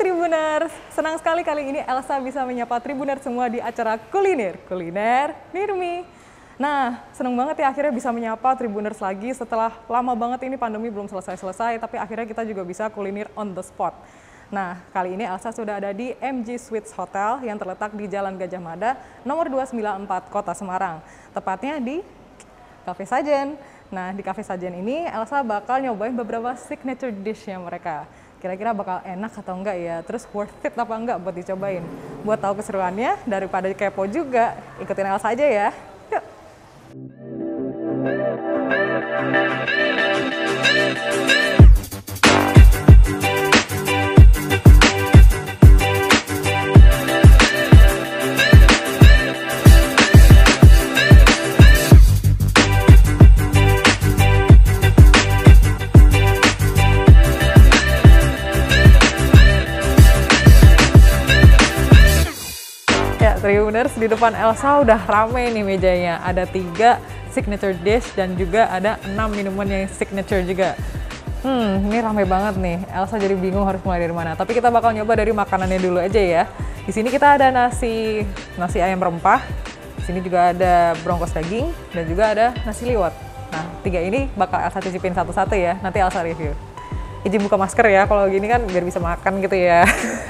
Tribuners, senang sekali kali ini Elsa bisa menyapa Tribuners semua di acara Kuliner Nirmi. Nah, senang banget ya akhirnya bisa menyapa Tribuners lagi setelah lama banget ini pandemi belum selesai-selesai, tapi akhirnya kita juga bisa kuliner on the spot. Nah, kali ini Elsa sudah ada di MG Suites Hotel yang terletak di Jalan Gajah Mada, nomor 294, Kota Semarang. Tepatnya di Cafe Sajen. Nah, di Cafe Sajen ini Elsa bakal nyobain beberapa signature dish-nya mereka. Kira-kira bakal enak atau enggak ya, terus worth it apa enggak buat dicobain. Buat tahu keseruannya, daripada kepo juga, ikutin Elsa aja ya. Yuk! Tribuners, di depan Elsa udah rame nih mejanya. Ada 3 signature dish dan juga ada 6 minuman yang signature juga. Ini rame banget nih. Elsa jadi bingung harus mulai dari mana. Tapi kita bakal nyoba dari makanannya dulu aja ya. Di sini kita ada nasi ayam rempah. Di sini juga ada bronkos daging dan juga ada nasi liwet. Nah, 3 ini bakal Elsa cicipin satu-satu ya. Nanti Elsa review. Izin buka masker ya, kalau gini kan biar bisa makan gitu ya.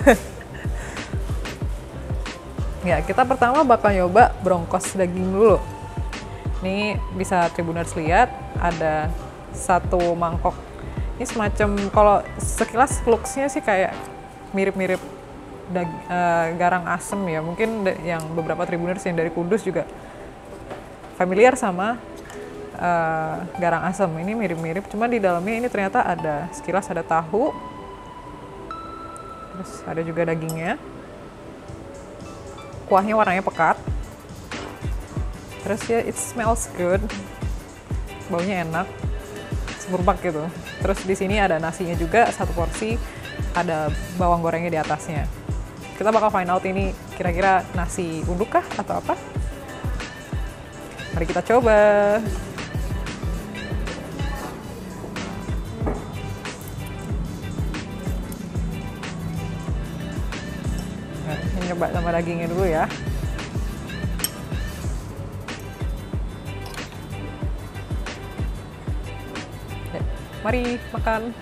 Ya, kita pertama bakal nyoba bronkos daging dulu. Ini bisa Tribuners lihat, ada 1 mangkok. Ini semacam, kalau sekilas looks-nya sih kayak mirip-mirip garang asem ya. Mungkin yang beberapa Tribuners yang dari Kudus juga familiar sama garang asem. Ini mirip-mirip, cuma di dalamnya ini ternyata ada, sekilas ada tahu. Terus ada juga dagingnya. Kuahnya warnanya pekat, terus ya it smells good, baunya enak, semerbak gitu. Terus di sini ada nasinya juga 1 porsi, ada bawang gorengnya di atasnya. Kita bakal find out ini kira-kira nasi uduk kah atau apa? Mari kita coba. Coba sama dagingnya dulu ya. Mari makan.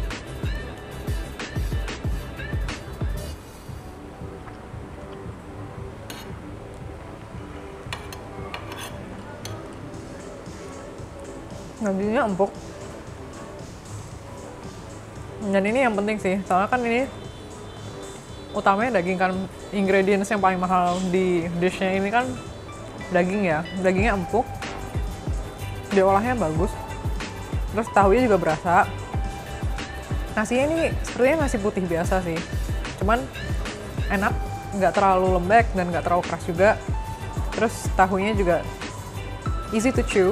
Dagingnya empuk. Dan ini yang penting sih, soalnya kan ini utamanya daging kan, ingredients yang paling mahal di dishnya ini kan daging ya. Dagingnya empuk, diolahnya bagus, terus tahunya juga berasa. Nasinya ini sepertinya nasi putih biasa sih, cuman enak, nggak terlalu lembek dan nggak terlalu keras juga. Terus tahunya juga easy to chew,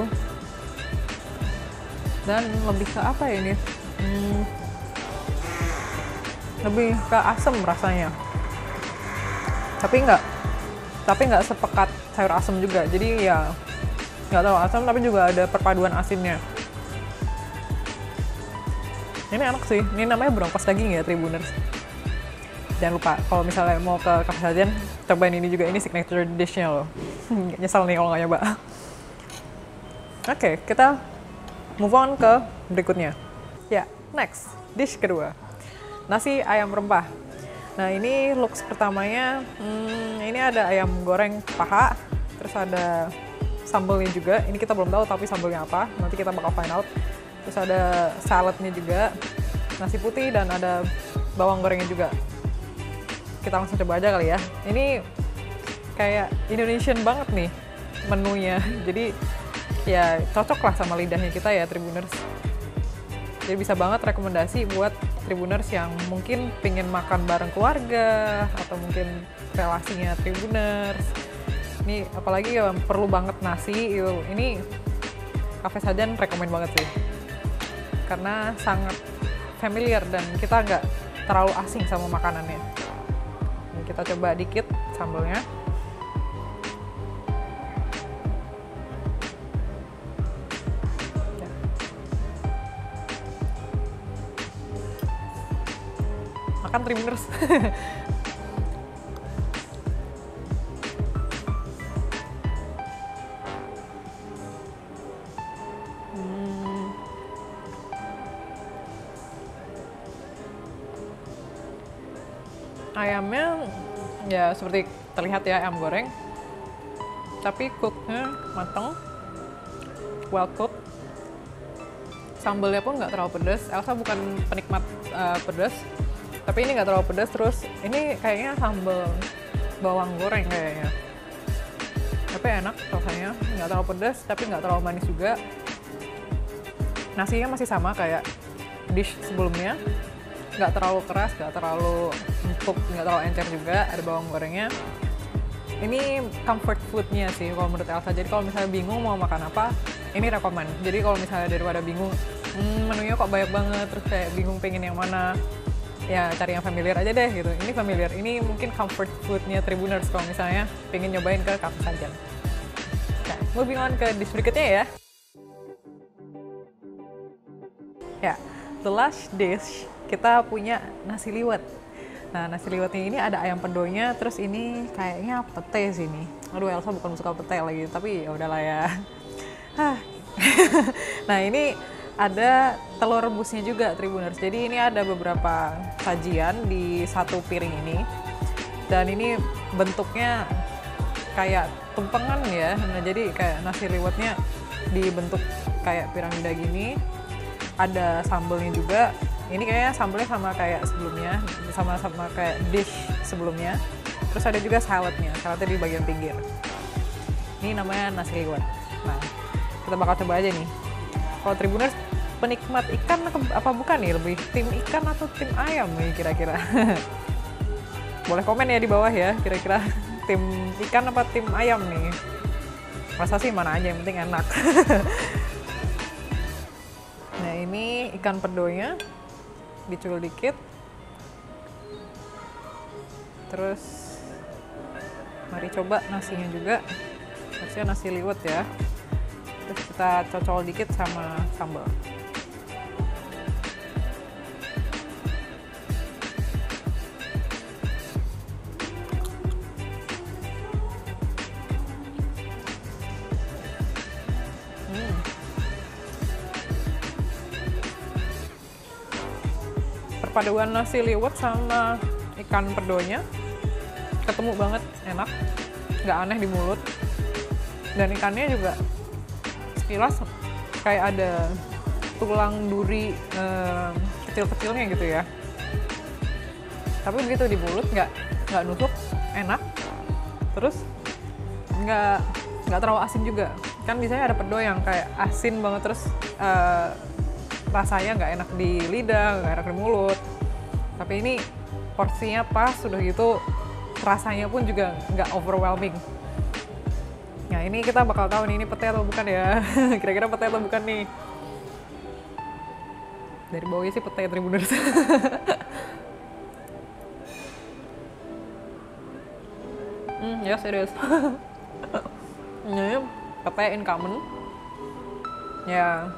dan lebih ke apa ya ini, lebih ke asam rasanya, tapi nggak sepekat sayur asam juga, jadi ya nggak terlalu asam tapi juga ada perpaduan asinnya. Ini enak sih, ini namanya bronkos daging ya Tribuners. Jangan lupa kalau misalnya mau ke Cafe Sajen, cobain ini juga, ini signature dish-nya loh. Nyesel nih kalau nggak nyoba. Oke, kita move on ke berikutnya. Ya, next, dish kedua. Nasi ayam rempah. Nah, ini looks pertamanya, ini ada ayam goreng paha, terus ada sambelnya juga. Ini kita belum tahu tapi sambelnya apa, nanti kita bakal find out. Terus ada saladnya juga, nasi putih, dan ada bawang gorengnya juga. Kita langsung coba aja kali ya. Ini kayak Indonesian banget nih menunya, jadi ya cocok lah sama lidahnya kita ya Tribuners. Jadi bisa banget rekomendasi buat Tribuners yang mungkin pengen makan bareng keluarga atau mungkin relasinya Tribuners. Ini apalagi yang perlu banget nasi, ini Cafe Sajen rekomen banget sih. Karena sangat familiar dan kita nggak terlalu asing sama makanannya. Ini kita coba dikit sambelnya. Makan Tribuners. Ayamnya ya seperti terlihat ya, ayam goreng, tapi cooknya mateng, well cooked. Sambalnya pun nggak terlalu pedas. Elsa bukan penikmat pedas, tapi ini nggak terlalu pedas. Terus ini kayaknya sambal bawang goreng kayaknya, tapi enak rasanya, nggak terlalu pedas tapi nggak terlalu manis juga. Nasinya masih sama kayak dish sebelumnya, nggak terlalu keras, nggak terlalu empuk, nggak terlalu encer juga, ada bawang gorengnya. Ini comfort foodnya sih kalau menurut Elsa. Jadi kalau misalnya bingung mau makan apa, ini rekomen. Jadi kalau misalnya daripada bingung, menunya kok banyak banget, terus kayak bingung pengen yang mana, ya cari yang familiar aja deh gitu. Ini familiar, ini mungkin comfort foodnya Tribuners kalau misalnya pengen nyobain ke Kampung Sajan. Nah, moving on ke dish berikutnya ya. Ya, the last dish kita punya nasi liwet. Nah, nasi liwetnya ini ada ayam pedonya, terus ini kayaknya pete sini. Aduh, Elsa bukan suka pete lagi, tapi ya udahlah ya. Nah, ini ada telur rebusnya juga Tribuners. Jadi ini ada beberapa sajian di satu piring ini. Dan ini bentuknya kayak tumpengan ya. Nah, jadi kayak nasi liwetnya dibentuk kayak piramida gini. Ada sambelnya juga. Ini kayaknya sambelnya sama kayak sebelumnya, sama kayak dish sebelumnya. Terus ada juga saladnya di bagian pinggir. Ini namanya nasi liwet. Nah, kita bakal coba aja nih. Kalau Tribuners penikmat ikan apa bukan nih? Lebih tim ikan atau tim ayam nih kira-kira? Boleh komen ya di bawah ya, kira-kira tim ikan apa tim ayam nih? Masa sih mana aja, yang penting enak. Nah, ini ikan pedonya dicul dikit, terus mari coba nasinya juga. Nasinya nasi liwet ya, terus kita cocol dikit sama sambal. Perpaduan nasi liwet sama ikan pedonya ketemu banget, enak, nggak aneh di mulut. Dan ikannya juga sekilas kayak ada tulang duri kecil-kecilnya gitu ya. Tapi begitu di mulut nggak nusuk, enak. Terus nggak terlalu asin juga. Kan biasanya ada pedo yang kayak asin banget, terus rasanya nggak enak di lidah, nggak enak di mulut. Tapi ini porsinya pas, sudah gitu rasanya pun juga nggak overwhelming. Nah, ini kita bakal tahu nih ini pete atau bukan ya. Kira-kira pete atau bukan nih. Dari bawahnya sih pete Tribuners. Yes, it is. Ini pete uncommon. Ya.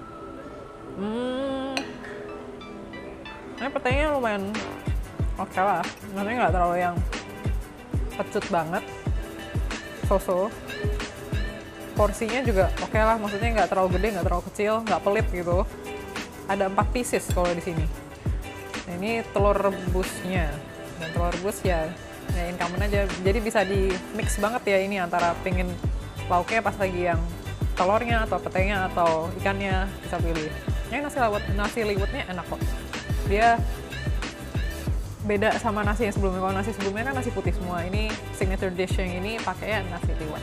Ini petenya lumayan oke lah, maksudnya nggak terlalu yang pecut banget, so-so. Porsinya juga oke lah, maksudnya nggak terlalu gede, nggak terlalu kecil, nggak pelit gitu. Ada 4 pieces kalau di sini. Nah, ini telur rebusnya, dan telur rebus ya uncommon aja, jadi bisa di mix banget ya ini antara pengen lauknya pas lagi yang telurnya atau petenya atau ikannya, bisa pilih. Ini nasi liwetnya enak kok. Dia beda sama nasi yang sebelumnya. Kalau nasi sebelumnya kan nasi putih semua. Ini signature dish yang ini pakainya nasi liwet.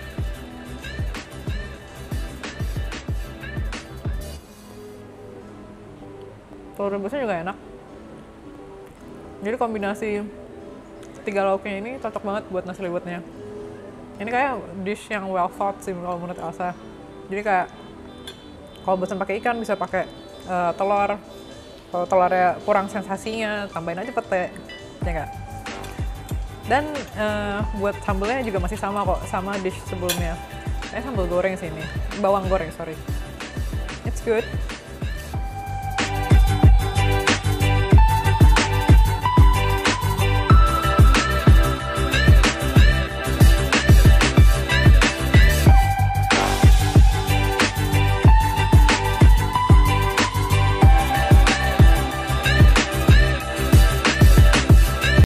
Telur rebusnya juga enak. Jadi kombinasi 3 lauknya ini cocok banget buat nasi liwetnya. Ini kayak dish yang well thought sih kalau menurut Elsa. Jadi kayak kalau bosan pakai ikan bisa pakai telur. Kalau telurnya kurang sensasinya, tambahin aja pete, ya nggak? Dan buat sambelnya juga masih sama kok, sama dish sebelumnya. Sambal goreng sih ini, bawang goreng, sorry. It's good.